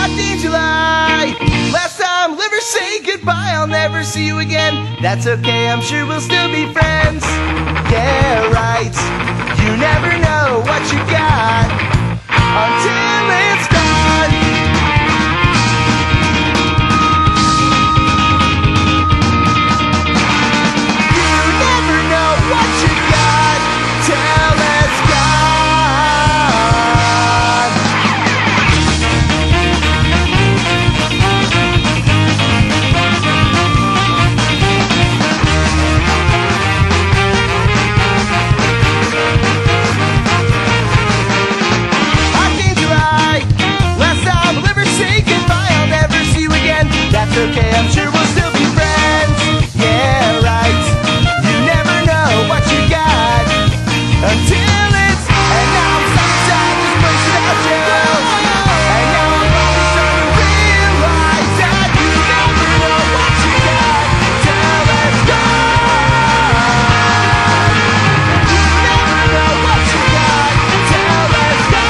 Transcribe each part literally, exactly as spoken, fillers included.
July. Last time live or say goodbye, I'll never see you again. That's okay, I'm sure we'll still be friends. Yeah, right. You never know what you got until it's gone. You never know what you got till it's gone. That's okay, I'm sure we'll still be friends. Yeah, right. You never know what you got until it's. And now I'm stuck inside this place without you. And now I'm finally starting to realize that you never know what you got till it's gone. You never know what you got till it's gone.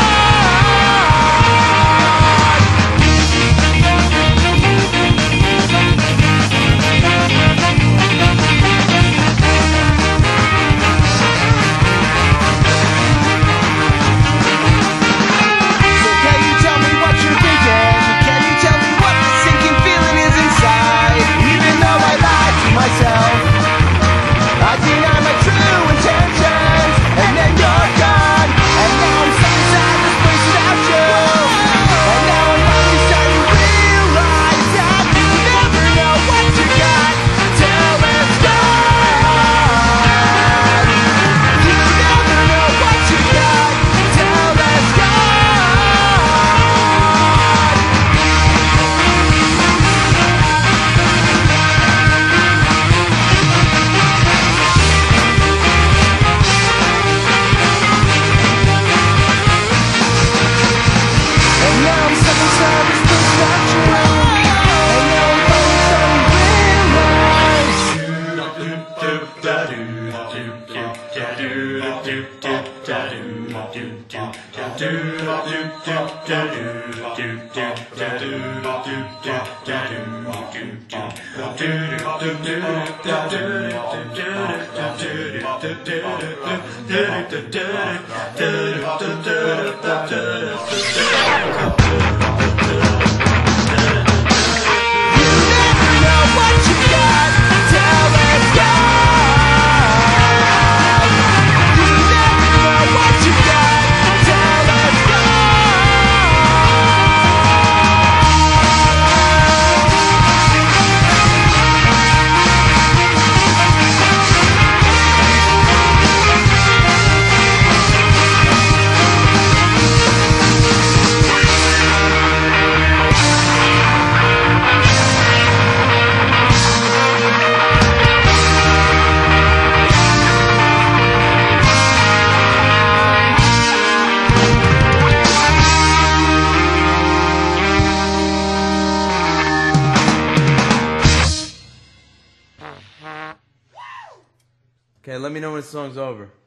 Okay, let me know when the song's over.